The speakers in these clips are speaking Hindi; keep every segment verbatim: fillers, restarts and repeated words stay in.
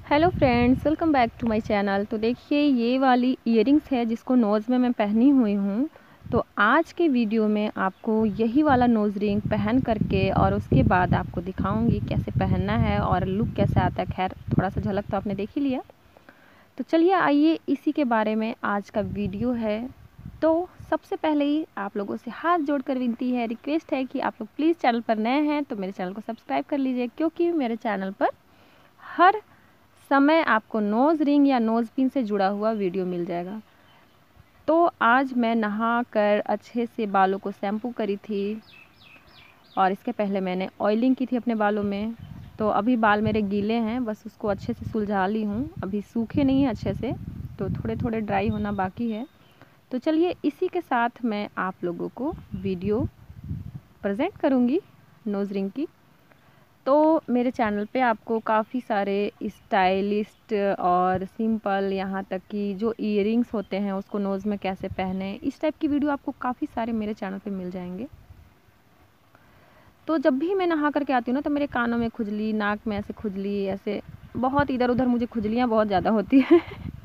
Hello friends, welcome back to my channel. तो देखिए, ये वाली इयररिंग्स है जिसको नोज़ में मैं पहनी हुई हूँ। तो आज के वीडियो में आपको यही वाला नोज़ रिंग पहन करके और उसके बाद आपको दिखाऊंगी कैसे पहनना है और लुक कैसे आता है। खैर, थोड़ा सा झलक तो आपने देख ही लिया। तो चलिए आइए, इसी के बारे में आज का वीडियो है। तो सबसे पहले ही आप लोगों से हाथ जोड़कर विनती है, रिक्वेस्ट है कि आप लोग प्लीज़ चैनल पर नए हैं तो मेरे चैनल को सब्सक्राइब कर लीजिए, क्योंकि मेरे चैनल पर हर समय आपको नोज़ रिंग या नोज़ पिन से जुड़ा हुआ वीडियो मिल जाएगा। तो आज मैं नहा कर अच्छे से बालों को शैम्पू करी थी और इसके पहले मैंने ऑयलिंग की थी अपने बालों में। तो अभी बाल मेरे गीले हैं, बस उसको अच्छे से सुलझा ली हूँ। अभी सूखे नहीं हैं अच्छे से, तो थोड़े थोड़े ड्राई होना बाकी है। तो चलिए, इसी के साथ मैं आप लोगों को वीडियो प्रेजेंट करूँगी नोज़ रिंग की। तो मेरे चैनल पे आपको काफ़ी सारे स्टाइलिस्ट और सिंपल, यहाँ तक कि जो इयररिंग्स होते हैं उसको नोज़ में कैसे पहने, इस टाइप की वीडियो आपको काफ़ी सारे मेरे चैनल पे मिल जाएंगे। तो जब भी मैं नहा करके आती हूँ ना, तो मेरे कानों में खुजली, नाक में ऐसे खुजली, ऐसे बहुत इधर उधर मुझे खुजलियाँ बहुत ज़्यादा होती हैं।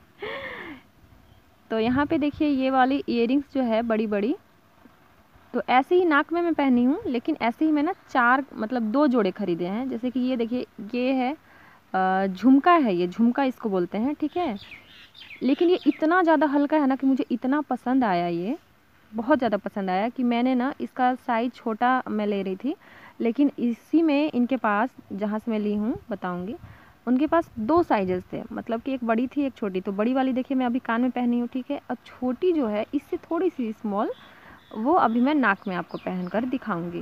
तो यहाँ पे देखिए, ये वाली इयररिंग्स जो है बड़ी बड़ी, तो ऐसे ही नाक में मैं पहनी हूँ, लेकिन ऐसे ही मैं ना चार मतलब दो जोड़े खरीदे हैं। जैसे कि ये देखिए, ये है झुमका है, ये झुमका इसको बोलते हैं, ठीक है। लेकिन ये इतना ज़्यादा हल्का है ना कि मुझे इतना पसंद आया, ये बहुत ज़्यादा पसंद आया कि मैंने ना इसका साइज़ छोटा मैं ले रही थी, लेकिन इसी में इनके पास, जहाँ से मैं ली हूँ बताऊँगी, उनके पास दो साइजेस थे। मतलब कि एक बड़ी थी, एक छोटी। तो बड़ी वाली देखिए मैं अभी कान में पहनी हूँ, ठीक है। अब छोटी जो है इससे थोड़ी सी स्मॉल, वो अभी मैं नाक में आपको पहन कर दिखाऊंगी।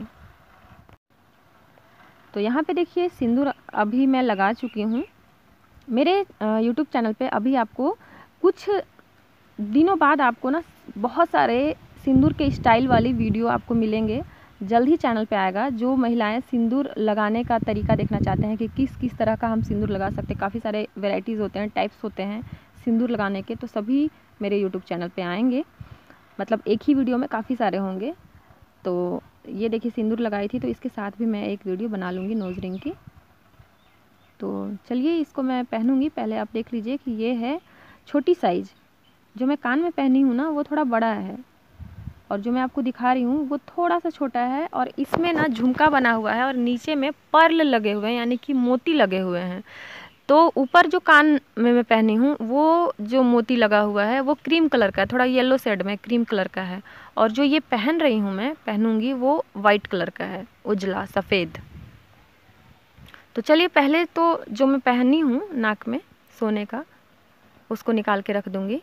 तो यहाँ पे देखिए, सिंदूर अभी मैं लगा चुकी हूँ। मेरे यूट्यूब चैनल पे अभी आपको कुछ दिनों बाद आपको ना बहुत सारे सिंदूर के स्टाइल वाली वीडियो आपको मिलेंगे। जल्द ही चैनल पे आएगा। जो महिलाएं सिंदूर लगाने का तरीका देखना चाहते हैं कि किस किस तरह का हम सिंदूर लगा सकते हैं, काफ़ी सारे वेराइटीज़ होते हैं, टाइप्स होते हैं सिंदूर लगाने के, तो सभी मेरे यूट्यूब चैनल पे आएंगे। मतलब एक ही वीडियो में काफ़ी सारे होंगे। तो ये देखिए, सिंदूर लगाई थी, तो इसके साथ भी मैं एक वीडियो बना लूँगी नोज़ रिंग की। तो चलिए, इसको मैं पहनूँगी। पहले आप देख लीजिए कि ये है छोटी साइज़। जो मैं कान में पहनी हूँ ना, वो थोड़ा बड़ा है, और जो मैं आपको दिखा रही हूँ वो थोड़ा सा छोटा है। और इसमें ना झुमका बना हुआ है और नीचे में पर्ल लगे हुए हैं, यानी कि मोती लगे हुए हैं। तो ऊपर जो कान में मैं पहनी हूँ, वो जो मोती लगा हुआ है वो क्रीम कलर का है, थोड़ा येलो शेड में क्रीम कलर का है। और जो ये पहन रही हूँ मैं, पहनूंगी, वो वाइट कलर का है, उजला सफ़ेद। तो चलिए, पहले तो जो मैं पहनी हूँ नाक में सोने का, उसको निकाल के रख दूँगी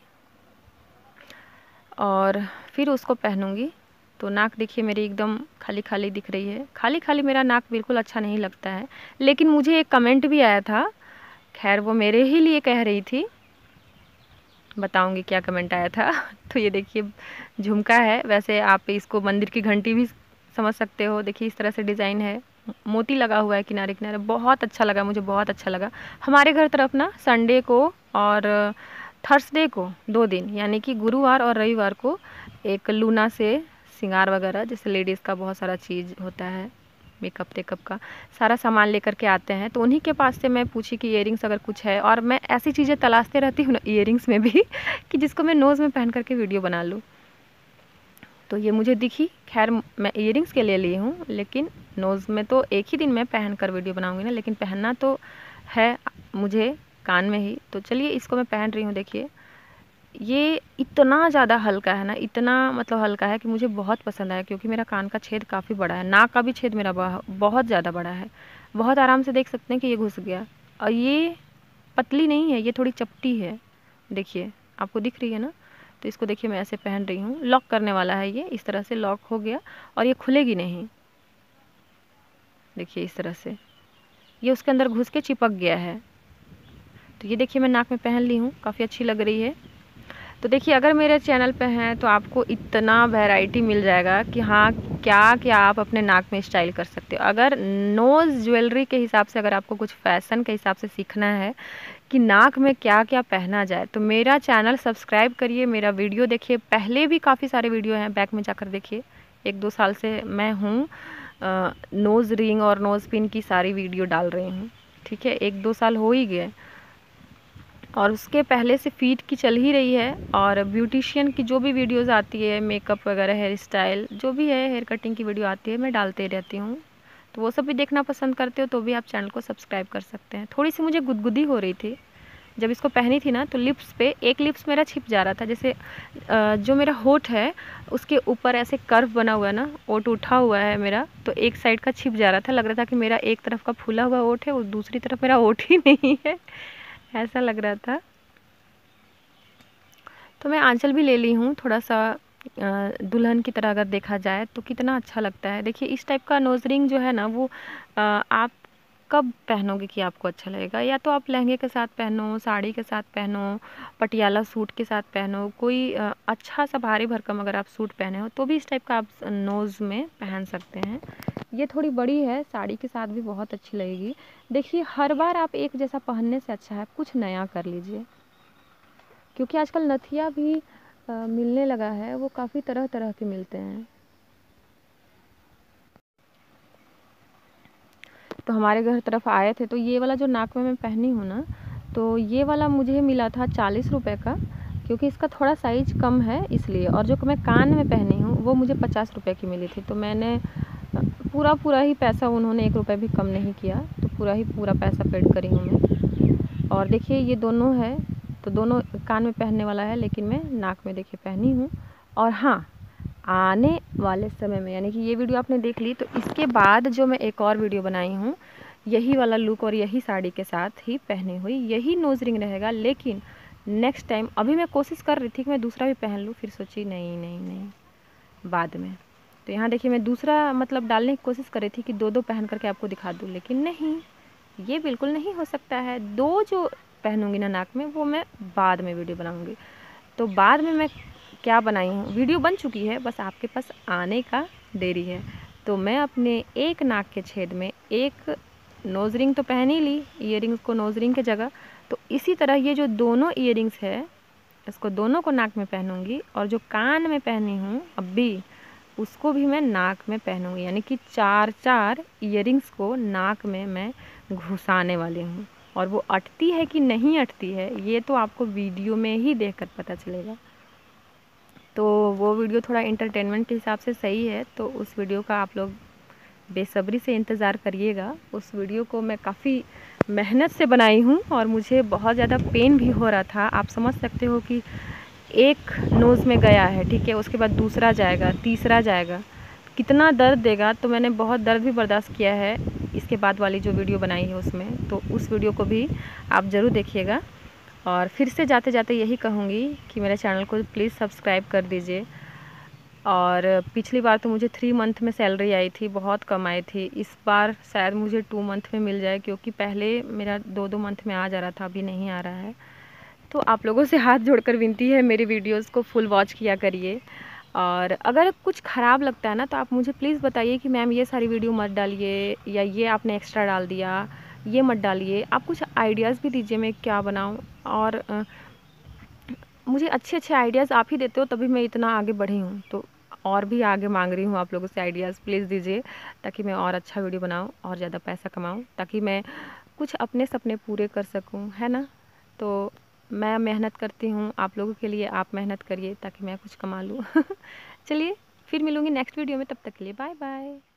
और फिर उसको पहनूंगी। तो नाक देखिए मेरी एकदम खाली खाली दिख रही है। खाली खाली मेरा नाक बिल्कुल अच्छा नहीं लगता है। लेकिन मुझे एक कमेंट भी आया था, खैर वो मेरे ही लिए कह रही थी, बताऊंगी क्या कमेंट आया था। तो ये देखिए, झुमका है। वैसे आप इसको मंदिर की घंटी भी समझ सकते हो। देखिए, इस तरह से डिज़ाइन है, मोती लगा हुआ है किनारे किनारे। बहुत अच्छा लगा, मुझे बहुत अच्छा लगा। हमारे घर तरफ ना संडे को और थर्सडे को, दो दिन, यानी कि गुरुवार और रविवार को, एक लूना से श्रृंगार वगैरह, जैसे लेडीज़ का बहुत सारा चीज़ होता है, मेकअप टेकअप का सारा सामान लेकर के आते हैं। तो उन्हीं के पास से मैं पूछी कि इयररिंग्स अगर कुछ है, और मैं ऐसी चीज़ें तलाशते रहती हूँ ना इयररिंग्स में भी कि जिसको मैं नोज़ में पहन करके वीडियो बना लूँ। तो ये मुझे दिखी। खैर, मैं इयररिंग्स के लिए ली हूँ, लेकिन नोज़ में तो एक ही दिन में पहन कर वीडियो बनाऊँगी ना, लेकिन पहनना तो है मुझे कान में ही। तो चलिए, इसको मैं पहन रही हूँ। देखिए, ये इतना ज़्यादा हल्का है ना, इतना मतलब हल्का है कि मुझे बहुत पसंद आया, क्योंकि मेरा कान का छेद काफ़ी बड़ा है, नाक का भी छेद मेरा बहुत ज़्यादा बड़ा है। बहुत आराम से देख सकते हैं कि ये घुस गया। और ये पतली नहीं है, ये थोड़ी चपटी है। देखिए, आपको दिख रही है ना। तो इसको देखिए, मैं ऐसे पहन रही हूँ। लॉक करने वाला है ये, इस तरह से लॉक हो गया और ये खुलेगी नहीं। देखिए, इस तरह से ये उसके अंदर घुस के चिपक गया है। तो ये देखिए, मैं नाक में पहन ली हूँ, काफ़ी अच्छी लग रही है। तो देखिए, अगर मेरे चैनल पे हैं तो आपको इतना वैरायटी मिल जाएगा कि हाँ, क्या क्या आप अपने नाक में स्टाइल कर सकते हो। अगर नोज़ ज्वेलरी के हिसाब से, अगर आपको कुछ फैशन के हिसाब से सीखना है कि नाक में क्या क्या पहना जाए, तो मेरा चैनल सब्सक्राइब करिए, मेरा वीडियो देखिए। पहले भी काफ़ी सारे वीडियो हैं, बैक में जाकर देखिए। एक दो साल से मैं हूँ नोज़ रिंग और नोज़ पिन की सारी वीडियो डाल रही हूँ, ठीक है। एक दो साल हो ही गए। और उसके पहले से फीट की चल ही रही है। और ब्यूटिशियन की जो भी वीडियोज़ आती है, मेकअप वगैरह, हेयर स्टाइल जो भी है, हेयर कटिंग की वीडियो आती है, मैं डालते रहती हूँ। तो वो सब भी देखना पसंद करते हो तो भी आप चैनल को सब्सक्राइब कर सकते हैं। थोड़ी सी मुझे गुदगुदी हो रही थी जब इसको पहनी थी ना, तो लिप्स पे एक लिप्स मेरा छिप जा रहा था। जैसे जो मेरा होठ है उसके ऊपर ऐसे कर्व बना हुआ है ना, ओठ उठा हुआ है मेरा, तो एक साइड का छिप जा रहा था। लग रहा था कि मेरा एक तरफ का फूला हुआ ओठ है और दूसरी तरफ मेरा ओठ ही नहीं है, ऐसा लग रहा था। तो मैं आंचल भी ले ली हूँ थोड़ा सा दुल्हन की तरह, अगर देखा जाए तो कितना अच्छा लगता है। देखिए इस टाइप का नोज रिंग जो है ना, वो आप कब पहनोगे कि आपको अच्छा लगेगा? या तो आप लहंगे के साथ पहनो, साड़ी के साथ पहनो, पटियाला सूट के साथ पहनो, कोई अच्छा सा भारी भरकम अगर आप सूट पहने हो तो भी इस टाइप का आप नोज़ में पहन सकते हैं। ये थोड़ी बड़ी है, साड़ी के साथ भी बहुत अच्छी लगेगी। देखिए हर बार आप एक जैसा पहनने से अच्छा है कुछ नया कर लीजिए, क्योंकि आजकल नथिया भी आ, मिलने लगा है, वो काफ़ी तरह तरह के मिलते हैं। तो हमारे घर तरफ आए थे तो ये वाला जो नाक में मैं पहनी हूँ ना, तो ये वाला मुझे मिला था चालीस रुपए का, क्योंकि इसका थोड़ा साइज कम है इसलिए। और जो मैं कान में पहनी हूँ वो मुझे पचास रुपए की मिली थी। तो मैंने पूरा पूरा ही पैसा, उन्होंने एक रुपये भी कम नहीं किया, तो पूरा ही पूरा पैसा पेड करी हूँ मैं। और देखिए ये दोनों है, तो दोनों कान में पहनने वाला है, लेकिन मैं नाक में देखिए पहनी हूँ। और हाँ, आने वाले समय में, यानी कि ये वीडियो आपने देख ली, तो इसके बाद जो मैं एक और वीडियो बनाई हूँ यही वाला लुक और यही साड़ी के साथ ही पहनी हुई, यही नोज रिंग रहेगा। लेकिन नेक्स्ट टाइम, अभी मैं कोशिश कर रही थी कि मैं दूसरा भी पहन लूँ, फिर सोची नहीं नहीं नहीं बाद में। तो यहाँ देखिए मैं दूसरा मतलब डालने की कोशिश कर रही थी कि दो दो पहन करके आपको दिखा दूँ, लेकिन नहीं, ये बिल्कुल नहीं हो सकता है। दो जो पहनूंगी ना नाक में, वो मैं बाद में वीडियो बनाऊंगी। तो बाद में मैं क्या बनाई हूँ, वीडियो बन चुकी है, बस आपके पास आने का देरी है। तो मैं अपने एक नाक के छेद में एक नोज रिंग तो पहन ही ली, ईयरिंग्स को नोज रिंग की जगह। तो इसी तरह ये जो दोनों ईयरिंग्स है, इसको दोनों को नाक में पहनूंगी, और जो कान में पहनी हूँ अभी उसको भी मैं नाक में पहनूंगी। यानी कि चार चार ईयरिंग्स को नाक में मैं घुसाने वाली हूँ। और वो अटती है कि नहीं अटती है, ये तो आपको वीडियो में ही देखकर पता चलेगा। तो वो वीडियो थोड़ा इंटरटेनमेंट के हिसाब से सही है, तो उस वीडियो का आप लोग बेसब्री से इंतज़ार करिएगा। उस वीडियो को मैं काफ़ी मेहनत से बनाई हूँ और मुझे बहुत ज़्यादा पेन भी हो रहा था। आप समझ सकते हो कि एक नोज़ में गया है, ठीक है, उसके बाद दूसरा जाएगा, तीसरा जाएगा, कितना दर्द देगा। तो मैंने बहुत दर्द भी बर्दाश्त किया है इसके बाद वाली जो वीडियो बनाई है उसमें। तो उस वीडियो को भी आप ज़रूर देखिएगा। और फिर से जाते जाते यही कहूँगी कि मेरे चैनल को प्लीज़ सब्सक्राइब कर दीजिए। और पिछली बार तो मुझे थ्री मंथ में सैलरी आई थी, बहुत कम आई थी। इस बार शायद मुझे टू मंथ में मिल जाए, क्योंकि पहले मेरा दो दो मंथ में आ जा रहा था, अभी नहीं आ रहा है। तो आप लोगों से हाथ जोड़कर विनती है, मेरी वीडियोस को फुल वॉच किया करिए। और अगर कुछ ख़राब लगता है ना, तो आप मुझे प्लीज़ बताइए कि मैम ये सारी वीडियो मत डालिए, या ये आपने एक्स्ट्रा डाल दिया, ये मत डालिए। आप कुछ आइडियाज़ भी दीजिए मैं क्या बनाऊँ। और आ, मुझे अच्छे अच्छे आइडियाज़ आप ही देते हो, तभी मैं इतना आगे बढ़ी हूँ। तो और भी आगे मांग रही हूँ आप लोगों से आइडियाज़, प्लीज़ दीजिए, ताकि मैं और अच्छा वीडियो बनाऊँ और ज़्यादा पैसा कमाऊँ, ताकि मैं कुछ अपने सपने पूरे कर सकूँ, है ना। तो मैं मेहनत करती हूँ आप लोगों के लिए, आप मेहनत करिए ताकि मैं कुछ कमा लूँ। चलिए फिर मिलूँगी नेक्स्ट वीडियो में, तब तक के लिए बाय बाय।